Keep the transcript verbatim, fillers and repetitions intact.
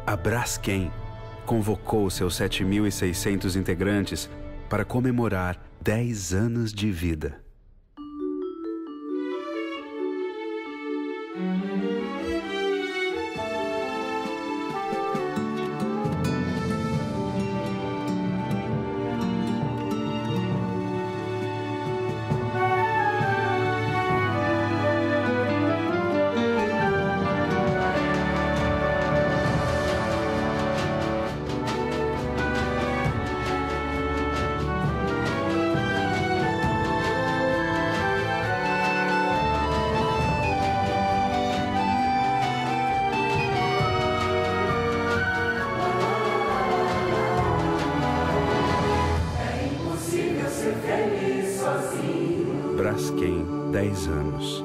A Braskem convocou seus sete mil e seiscentos integrantes para comemorar dez anos de vida. Braskem, dez anos.